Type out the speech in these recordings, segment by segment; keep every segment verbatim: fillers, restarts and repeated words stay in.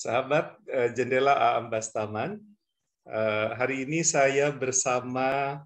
sahabat uh, Jendela Aam Bastaman. Uh, hari ini saya bersama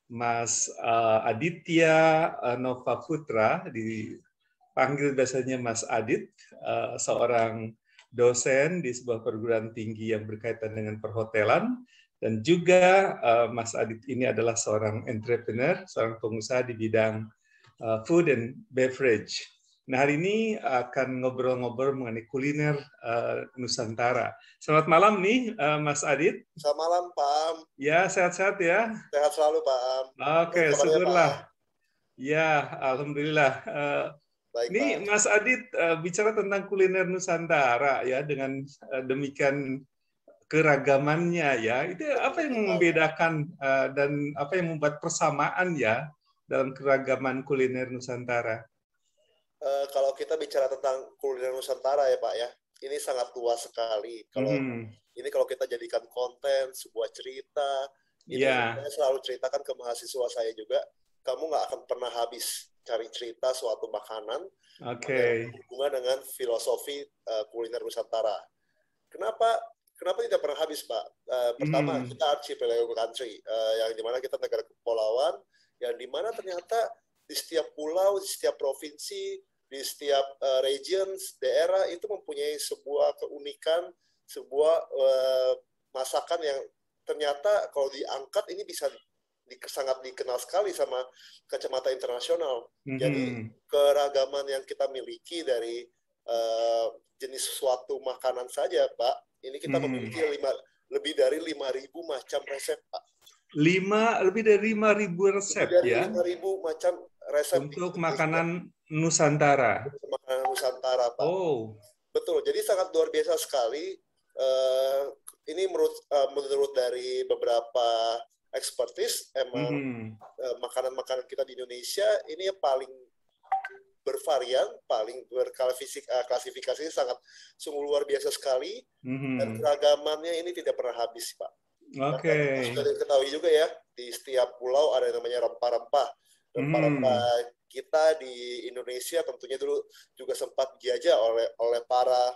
Mas uh, Aditya uh, Nova Putra, dipanggil biasanya Mas Adit, uh, seorang dosen di sebuah perguruan tinggi yang berkaitan dengan perhotelan, dan juga uh, Mas Adit ini adalah seorang entrepreneur, seorang pengusaha di bidang uh, food and beverage. Nah, hari ini akan ngobrol-ngobrol mengenai kuliner uh, Nusantara. Selamat malam nih, uh, Mas Adit. Selamat malam, Pak Am. Ya, sehat-sehat ya. Sehat selalu, Pak Am. Oke, syukurlah. Ya, alhamdulillah. Uh, Baik, ini Pak. Mas Adit uh, bicara tentang kuliner Nusantara ya, dengan uh, demikian keragamannya ya. Itu apa yang membedakan uh, dan apa yang membuat persamaan ya dalam keragaman kuliner Nusantara? Uh, kalau kita bicara tentang kuliner Nusantara ya Pak ya, ini sangat luas sekali. Kalau mm-hmm. ini kalau kita jadikan konten, sebuah cerita, ini yeah. saya selalu ceritakan ke mahasiswa saya juga, kamu nggak akan pernah habis cari cerita suatu makanan okay. yang berhubungan dengan filosofi uh, kuliner Nusantara. Kenapa? Kenapa tidak pernah habis, Pak? Uh, pertama, mm. kita archipelago country, uh, yang dimana kita negara kepulauan, yang dimana ternyata di setiap pulau, di setiap provinsi, di setiap uh, regions, daerah itu mempunyai sebuah keunikan, sebuah uh, masakan yang ternyata kalau diangkat ini bisa di, sangat dikenal sekali sama kacamata internasional. Mm-hmm. Jadi keragaman yang kita miliki dari uh, jenis suatu makanan saja, Pak, ini kita mm-hmm. memiliki lima, lebih dari lima ribu macam resep, Pak. Lima, lebih dari lima ribu resep, lebih dari ya? lima ribu macam resep. Untuk makanan Nusantara. Makanan Nusantara, Pak. Oh. Betul. Jadi sangat luar biasa sekali. Uh, ini menurut uh, menurut dari beberapa ekspertis, emang mm-hmm. uh, makanan-makanan kita di Indonesia ini yang paling bervarian, paling berklasifikasi sangat sungguh luar biasa sekali. Mm-hmm. Dan keragamannya ini tidak pernah habis, Pak. Oke. Okay. Sudah diketahui juga ya, di setiap pulau ada yang namanya rempah-rempah. Rempah-rempah hmm. kita di Indonesia tentunya dulu juga sempat dijajah oleh oleh para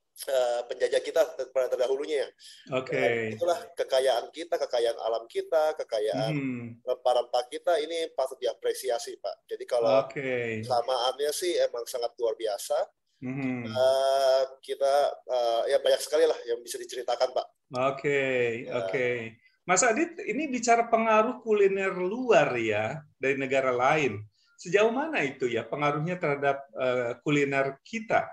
uh, penjajah kita pada terdahulunya. Oke. Okay. Itulah kekayaan kita, kekayaan alam kita, kekayaan hmm. rempah-rempah kita ini patut diapresiasi, Pak. Jadi kalau okay. kesamaannya sih emang sangat luar biasa. Hmm. Uh, kita uh, ya banyak sekali lah yang bisa diceritakan, Pak. Oke, okay, ya. oke. Okay. Mas Adit, ini bicara pengaruh kuliner luar ya dari negara lain. Sejauh mana itu ya pengaruhnya terhadap uh, kuliner kita?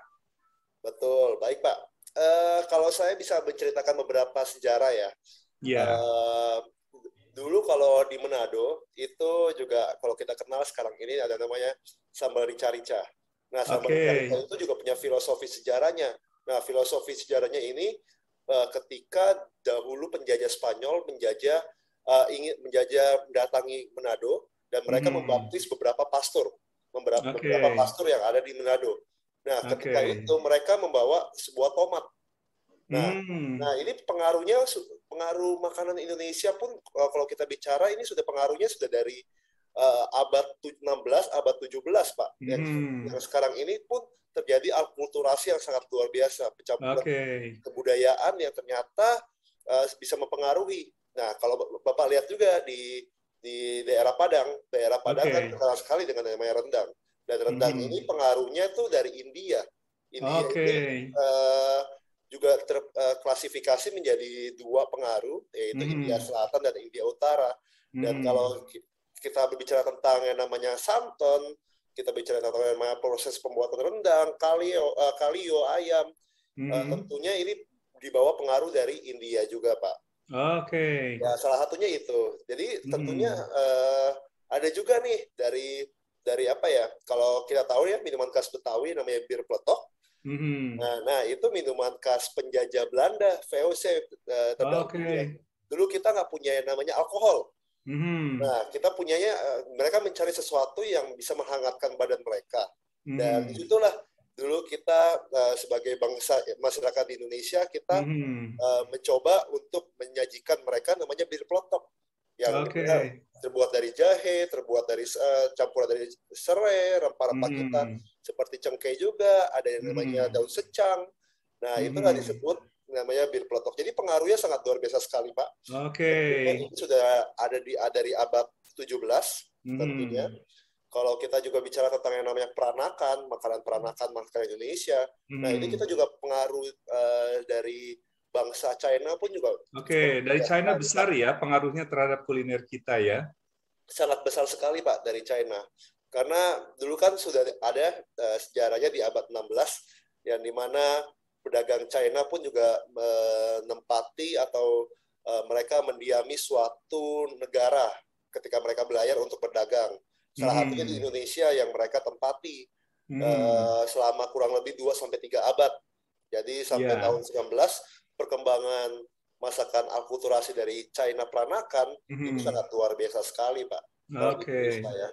Betul, baik Pak. Uh, kalau saya bisa menceritakan beberapa sejarah ya. Yeah. Uh, dulu kalau di Manado itu juga kalau kita kenal sekarang ini ada namanya sambal rica-rica. Nah, sambal okay. rica itu juga punya filosofi sejarahnya. Nah, filosofi sejarahnya ini uh, ketika dahulu penjajah Spanyol menjajah uh, ingin menjajah mendatangi Manado dan mereka hmm. membaptis beberapa pastor, beberapa, okay. beberapa pastor yang ada di Manado. Nah, ketika okay. itu mereka membawa sebuah tomat. Nah, hmm. nah ini pengaruhnya pengaruh makanan Indonesia pun kalau kita bicara ini sudah pengaruhnya sudah dari uh, abad enam belas, abad tujuh belas, Pak. Hmm. Yang, yang sekarang ini pun terjadi alkulturasi yang sangat luar biasa, pencampuran okay. kebudayaan yang ternyata uh, bisa mempengaruhi. Nah, kalau Bapak lihat juga di di daerah Padang, daerah Padang okay. kan terkenal sekali dengan namanya rendang. Dan rendang hmm. ini pengaruhnya tuh dari India. India okay. ini uh, juga terklasifikasi uh, menjadi dua pengaruh, yaitu hmm. India Selatan dan India Utara. Dan hmm. kalau kita berbicara tentang yang namanya santan, kita bicara tentang namanya proses pembuatan rendang, kalio, uh, kalio ayam, hmm. uh, tentunya ini dibawa pengaruh dari India juga, Pak. Oke. Okay. Ya, salah satunya itu. Jadi tentunya hmm. uh, ada juga nih dari dari apa ya? Kalau kita tahu ya minuman khas Betawi namanya bir peletok. Hmm. Nah, nah itu minuman khas penjajah Belanda, V O C. Uh, Oke. Okay. Dulu kita nggak punya yang namanya alkohol. Hmm. Nah, kita punyanya uh, mereka mencari sesuatu yang bisa menghangatkan badan mereka. Hmm. Dan itulah dulu kita uh, sebagai bangsa masyarakat di Indonesia kita hmm. uh, mencoba untuk menyajikan mereka namanya bir peletok yang okay. terbuat dari jahe, terbuat dari uh, campuran dari serai, rempah-rempah hmm. kita seperti cengkeh juga, ada yang namanya hmm. daun secang. Nah, hmm. itulah disebut namanya bir peletok. Jadi pengaruhnya sangat luar biasa sekali, Pak. Oke. Okay. Ini sudah ada di dari abad tujuh belas tentunya. Hmm. Kalau kita juga bicara tentang yang namanya peranakan, makanan peranakan makanan Indonesia, hmm. nah ini kita juga pengaruh uh, dari bangsa China pun juga. Oke, okay. Dari China besar ya pengaruhnya terhadap kuliner kita ya? Sangat besar sekali, Pak, dari China. Karena dulu kan sudah ada uh, sejarahnya di abad enam belas, yang dimana pedagang China pun juga menempati atau uh, mereka mendiami suatu negara ketika mereka berlayar untuk berdagang. Salah satunya hmm. di Indonesia yang mereka tempati hmm. uh, selama kurang lebih dua sampai tiga abad. Jadi sampai yeah. tahun sembilan belas, perkembangan masakan akulturasi dari China peranakan hmm. itu sangat luar biasa sekali, Pak. Oke. Okay. Ya.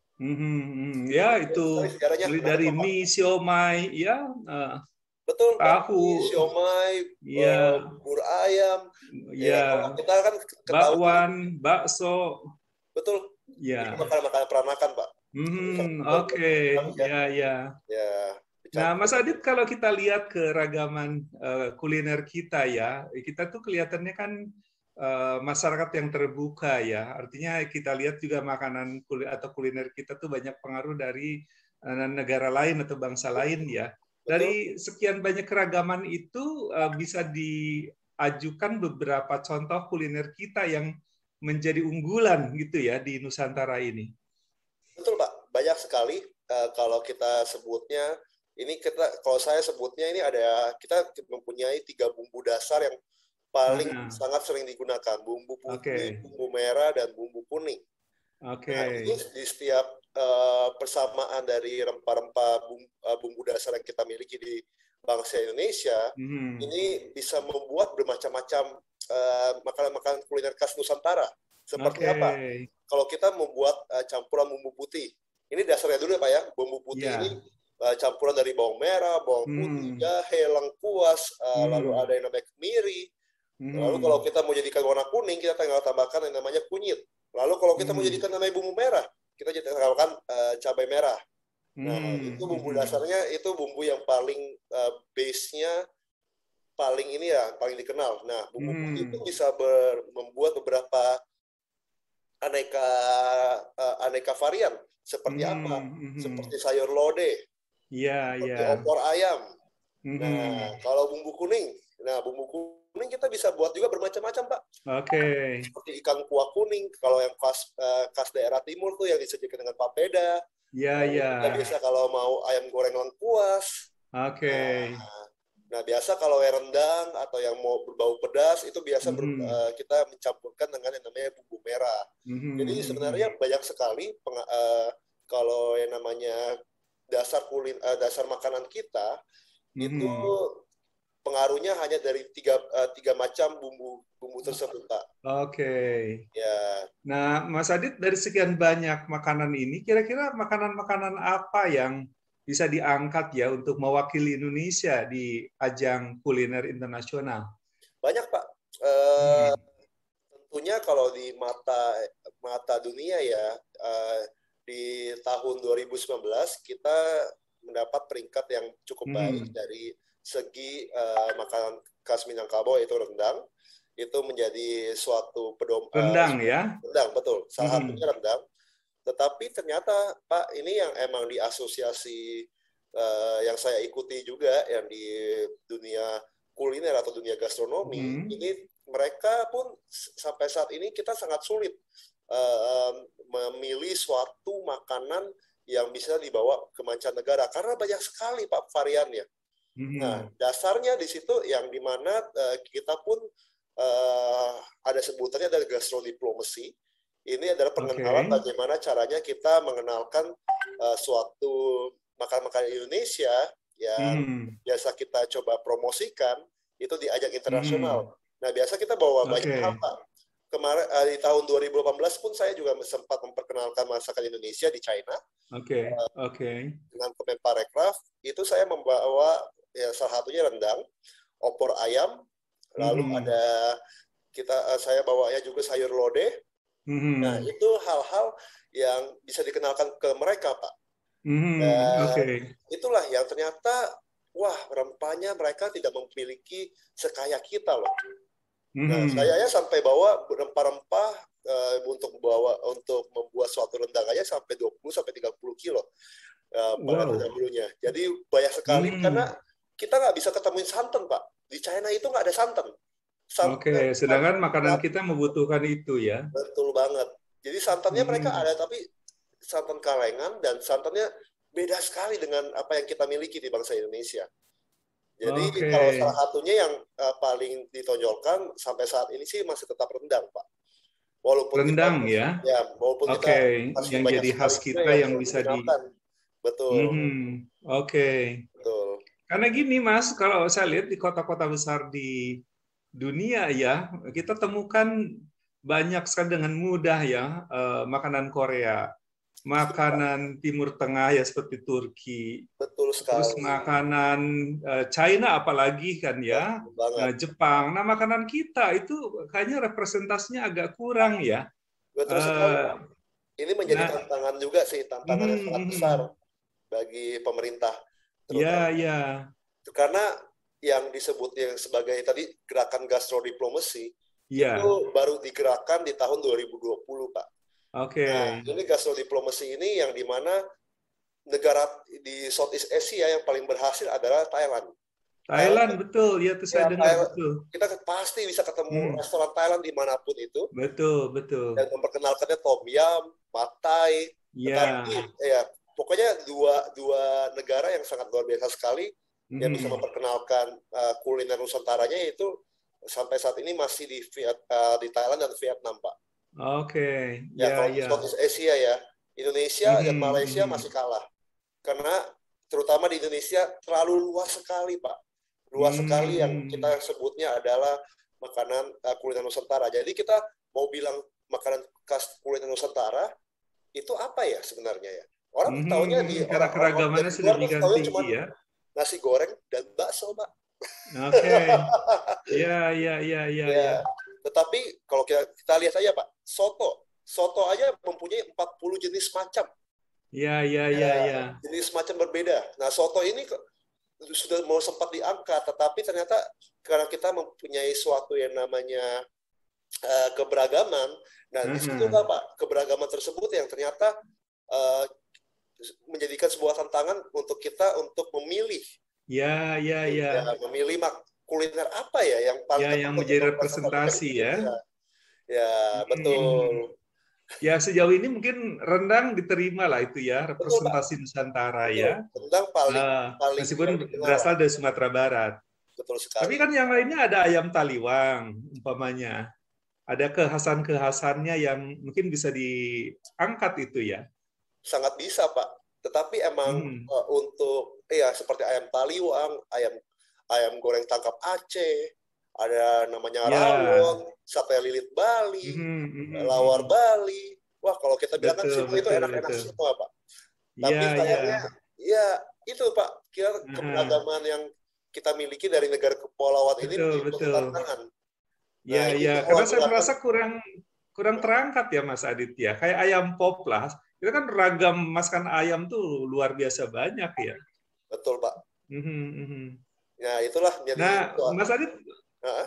Hmm, ya itu dari, dari mie, siomay, ya. Uh, Betul, tahu, mie, siomay, ya. uh, bubur ayam, ya. ya. Kita kan bakwan, bakso. Betul. Ya. Itu makanan-makanan peranakan, Pak. Hmm, Oke, okay. ya, ya. Ya. Nah, Mas Adit, kalau kita lihat keragaman uh, kuliner kita ya, kita tuh kelihatannya kan uh, masyarakat yang terbuka ya. Artinya kita lihat juga makanan kul atau kuliner kita tuh banyak pengaruh dari uh, negara lain atau bangsa lain ya. Dari sekian banyak keragaman itu uh, bisa diajukan beberapa contoh kuliner kita yang menjadi unggulan gitu ya di Nusantara ini. Betul, Pak. Banyak sekali uh, kalau kita sebutnya. Ini kita, kalau saya sebutnya ini ada, kita mempunyai tiga bumbu dasar yang paling nah. sangat sering digunakan. Bumbu putih, okay. bumbu merah, dan bumbu kuning. Oke. Okay. Nah, ini di setiap uh, persamaan dari rempah-rempah bumbu, uh, bumbu dasar yang kita miliki di bangsa Indonesia, mm-hmm. ini bisa membuat bermacam-macam uh, makanan-makanan kuliner khas Nusantara. Seperti okay. apa? Kalau kita membuat uh, campuran bumbu putih, ini dasarnya dulu ya, Pak ya. Bumbu putih yeah. ini Uh, campuran dari bawang merah, bawang putih, hmm. jahe, lengkuas, uh, hmm. lalu ada yang namanya kemiri. Hmm. Lalu kalau kita mau jadikan warna kuning, kita tinggal tambahkan yang namanya kunyit. Lalu kalau kita hmm. mau jadikan namanya bumbu merah, kita tambahkan uh, cabai merah. Hmm. Nah, itu bumbu dasarnya, itu bumbu yang paling uh, base-nya paling ini ya, paling dikenal. Nah, bumbu hmm. putih itu bisa ber, membuat beberapa aneka uh, aneka varian. Seperti hmm. apa? Hmm. Seperti sayur lodeh. Iya, yeah, iya. Yeah. Opor ayam. Mm-hmm. Nah, kalau bumbu kuning, nah bumbu kuning kita bisa buat juga bermacam-macam, Pak. Oke. Okay. Seperti ikan kuah kuning, kalau yang khas uh, khas daerah timur tuh yang disajikan dengan papeda. Iya, yeah, iya. Yeah. Kita biasa kalau mau ayam goreng lengkuas. Oke. Okay. Nah, nah, biasa kalau yang rendang atau yang mau berbau pedas itu biasa mm-hmm. ber, uh, kita mencampurkan dengan yang namanya bumbu merah. Mm-hmm. Jadi sebenarnya banyak sekali peng, uh, kalau yang namanya dasar kulin uh, dasar makanan kita hmm. itu pengaruhnya hanya dari tiga uh, tiga macam bumbu bumbu tersebut, Pak. Oke. Okay. Ya. Nah, Mas Adit, dari sekian banyak makanan ini, kira-kira makanan-makanan apa yang bisa diangkat ya untuk mewakili Indonesia di ajang kuliner internasional? Banyak, Pak. Uh, hmm. Tentunya kalau di mata mata dunia ya. Uh, Di tahun dua ribu sembilan belas kita mendapat peringkat yang cukup baik hmm. dari segi uh, makanan khas Minangkabau yaitu rendang. Itu menjadi suatu pedoman. Rendang uh, ya? Rendang, betul. Salah hmm. satunya rendang. Tetapi ternyata, Pak, ini yang emang di asosiasi uh, yang saya ikuti juga, yang di dunia kuliner atau dunia gastronomi, hmm. ini mereka pun sampai saat ini kita sangat sulit Uh, memilih suatu makanan yang bisa dibawa ke mancanegara karena banyak sekali, Pak, variannya. Mm-hmm. Nah, dasarnya di situ yang dimana uh, kita pun uh, ada sebutannya adalah gastrodiplomasi. Ini adalah pengenalan okay. bagaimana caranya kita mengenalkan uh, suatu makanan-makanan Indonesia yang mm-hmm. biasa kita coba promosikan itu di ajang internasional. Mm-hmm. Nah, biasa kita bawa okay. banyak hal, Pak. Kemarin di tahun dua ribu delapan belas pun saya juga sempat memperkenalkan masakan Indonesia di China. Oke, okay. oke. Okay. Dengan Kemenparekraf itu saya membawa ya, salah satunya rendang, opor ayam, lalu mm-hmm. ada kita saya bawanya juga sayur lodeh. Mm-hmm. Nah, itu hal-hal yang bisa dikenalkan ke mereka, Pak. Mm-hmm. Dan okay. itulah yang ternyata wah rempahnya mereka tidak memiliki sekaya kita loh. Mm-hmm. Nah, saya ya sampai bawa rempah-rempah uh, untuk bawa untuk membuat suatu rendang aja sampai dua puluh sampai tiga puluh kilo uh, pada Wow. dahulunya. Jadi banyak sekali Mm. karena kita nggak bisa ketemuin santan, Pak. Di China itu nggak ada santan. Oke, okay. Sedangkan makanan kita membutuhkan itu ya. Betul banget. Jadi santannya Hmm. mereka ada, tapi santan kalengan dan santannya beda sekali dengan apa yang kita miliki di bangsa Indonesia. Jadi okay. kalau salah satunya yang uh, paling ditonjolkan sampai saat ini sih masih tetap rendang, Pak. Walaupun rendang kita, ya. Ya, walaupun Oke, okay. kita yang jadi khas kita yang, yang bisa di. Betul. Mm-hmm. Oke. Okay. Betul. Karena gini Mas, kalau saya lihat di kota-kota besar di dunia ya, kita temukan banyak sekali dengan mudah ya uh, makanan Korea, makanan Timur Tengah ya seperti Turki, betul sekali. Terus makanan uh, China apalagi kan ya, nah, Jepang. Nah makanan kita itu kayaknya representasinya agak kurang ya. Betul uh, sekali. Ini menjadi nah, tantangan juga sih, tantangan mm, yang sangat besar bagi pemerintah. Iya, iya. Karena yang disebut yang sebagai tadi gerakan gastrodiplomasi yeah. itu baru digerakkan di tahun dua ribu dua puluh, Pak. Oke. Okay. Nah, ini gastrodiplomasi ini yang dimana negara di Southeast Asia yang paling berhasil adalah Thailand. Thailand, Thailand betul, ya itu saya ya, dengar Thailand, betul. Kita pasti bisa ketemu hmm. restoran Thailand dimanapun itu. Betul, betul. Dan memperkenalkannya Tom Yum, Pad Thai. Ya. Tetapi ya pokoknya dua dua negara yang sangat luar biasa sekali hmm. yang bisa memperkenalkan uh, kuliner Nusantaranya, yaitu sampai saat ini masih di Viet, uh, di Thailand dan Vietnam, Pak. Oke. Okay. Ya, ya, kalau ya. Southeast Asia ya, Indonesia hmm. dan Malaysia hmm. masih kalah. Karena terutama di Indonesia terlalu luas sekali, Pak. Luas hmm. sekali yang kita sebutnya adalah makanan uh, kuliner Nusantara. Jadi kita mau bilang makanan khas kuliner Nusantara itu apa ya sebenarnya ya? Orang hmm. taunya di karena keragamannya sedemikian tinggi ya. Nasi goreng dan bakso, Pak. Oke. Okay. Ya, ya, ya, ya, ya. Tetapi kalau kita, kita lihat aja, Pak, soto. Soto aja mempunyai empat puluh jenis macam. Ya, ya, ya, ya. Jenis macam berbeda. Nah, soto ini sudah mau sempat diangkat, tetapi ternyata karena kita mempunyai suatu yang namanya uh, keberagaman, nah uh-huh. di situ Pak, keberagaman tersebut yang ternyata uh, menjadikan sebuah tantangan untuk kita untuk memilih. Ya, ya, ya. ya memilih mak kuliner apa ya yang paling ya, yang menjadi representasi ya. Ya, ya betul. Hmm. Ya sejauh ini mungkin rendang diterima lah itu ya, representasi betul, Nusantara betul. Ya. Rendang paling, uh, paling meskipun berasal dari Sumatera Barat. Betul sekali. Tapi kan yang lainnya ada ayam taliwang umpamanya. Ada kekhasan-kekhasannya yang mungkin bisa diangkat itu ya. Sangat bisa, Pak. Tetapi emang hmm. uh, untuk ya seperti ayam taliwang, ayam ayam goreng tangkap Aceh, ada namanya ya. rawon, sate lilit Bali, mm-hmm. lawar Bali. Wah, kalau kita bilang kan semua itu enak-enak semua, Pak. Tapi ya, sayangnya, ya. ya itu Pak, kira uh-huh. keberagaman yang kita miliki dari negara kepulauan ini menjadi tantangan. Ya, nah, ya, karena saya merasa kurang kurang terangkat ya, Mas Adit ya. Kayak ayam pop lah. Itu kan ragam masakan ayam tuh luar biasa banyak ya. Betul, Pak. Mm-hmm. Ya, itulah. Jadi nah, itu, Mas Adit, Nah,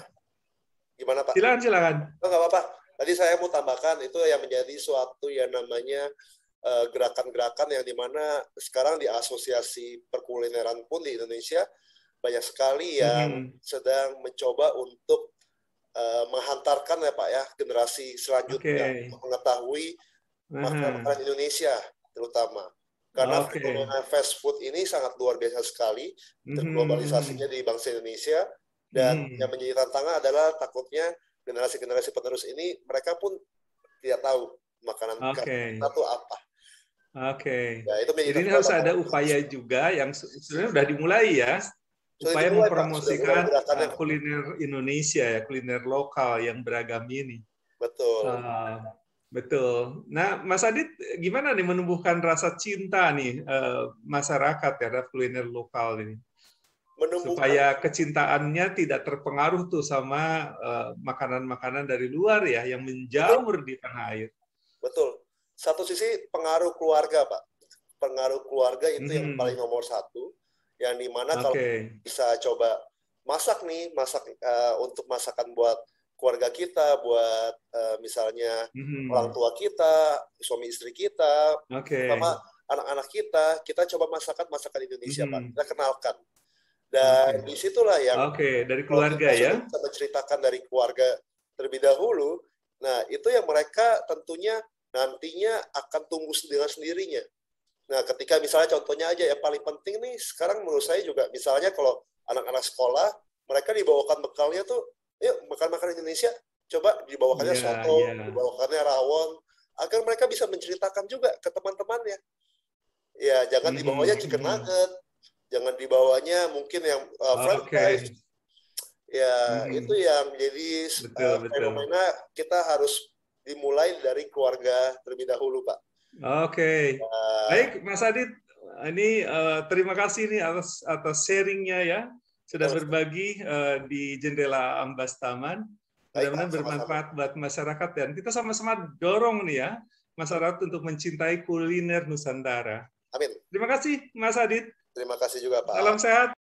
gimana Pak? Silakan, silakan. Oh, nggak apa-apa. Tadi saya mau tambahkan itu yang menjadi suatu yang namanya uh, gerakan-gerakan yang dimana sekarang di asosiasi perkulineran pun di Indonesia banyak sekali yang hmm. sedang mencoba untuk uh, menghantarkan ya Pak ya generasi selanjutnya okay. untuk mengetahui makanan uh-huh. Indonesia terutama. Karena okay. fast food ini sangat luar biasa sekali terglobalisasinya hmm. di bangsa Indonesia. Dan hmm. yang menjadi tantangan adalah takutnya generasi-generasi penerus ini mereka pun tidak tahu makanan okay. kita itu apa. Oke. Okay. Ya, itu jadi ini harus ada upaya juga yang sebenarnya sudah dimulai ya. Upaya dimulai, mempromosikan Pak, kuliner Indonesia ya, kuliner lokal yang beragam ini. Betul. Uh, betul. Nah, Mas Adit, gimana nih menumbuhkan rasa cinta nih uh, masyarakat terhadap kuliner lokal ini? Supaya kecintaannya tidak terpengaruh tuh sama makanan-makanan uh, dari luar ya yang menjamur Betul. Di tanah air. Betul. Satu sisi pengaruh keluarga, Pak. Pengaruh keluarga itu mm-hmm. yang paling nomor satu. yang dimana okay. kalau bisa coba masak nih, masak uh, untuk masakan buat keluarga kita, buat uh, misalnya mm-hmm. orang tua kita, suami istri kita, okay. sama anak-anak kita, kita coba masakan masakan Indonesia, mm-hmm. Pak. Kita kenalkan. Dan okay. disitulah yang okay. dari keluarga kita ya, kita menceritakan dari keluarga terlebih dahulu. Nah, itu yang mereka tentunya nantinya akan tumbuh dengan sendirinya. Nah, ketika misalnya contohnya aja yang paling penting nih, sekarang menurut saya juga misalnya kalau anak-anak sekolah, mereka dibawakan bekalnya tuh, yuk makan-makan Indonesia, coba dibawakannya yeah, soto, yeah. dibawakannya rawon, agar mereka bisa menceritakan juga ke teman-temannya. Ya, jangan mm-hmm. dibawanya chicken nugget, jangan dibawanya mungkin yang uh, french fries. Okay. Ya, mm-hmm. itu yang jadi betul, uh, betul. fenomena kita harus dimulai dari keluarga terlebih dahulu, Pak. Oke, okay. uh, baik Mas Adit, ini uh, terima kasih nih atas atas sharingnya ya. Sudah berbagi uh, di Jendela Ambas Taman, mudah-mudahan bermanfaat buat masyarakat dan kita sama-sama dorong nih ya masyarakat untuk mencintai kuliner Nusantara. Amin. Terima kasih Mas Adit. Terima kasih juga Pak. Salam sehat.